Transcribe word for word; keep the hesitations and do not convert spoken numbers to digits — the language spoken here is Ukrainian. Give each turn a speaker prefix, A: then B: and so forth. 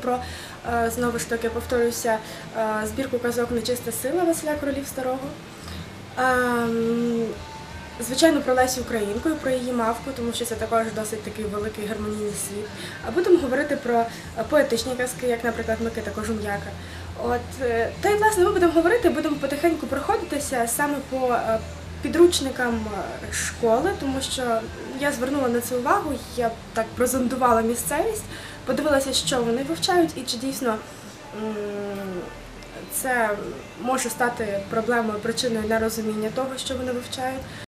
A: про, знову ж таки, повторюся, збірку казок «Нечиста сила» Василя Королів Старого. Звичайно, про Лесю Українку і про її мавку, тому що це також досить такий великий гармонійний світ. Будемо говорити про поетичні казки, як, наприклад, Микита Кожум'яка. От, та й, власне, ми будемо говорити, будемо потихеньку проходитися саме по підручникам школи, тому що я звернула на це увагу, я так прозондувала місцевість, подивилася, що вони вивчають і чи дійсно це може стати проблемою, причиною нерозуміння того, що вони вивчають.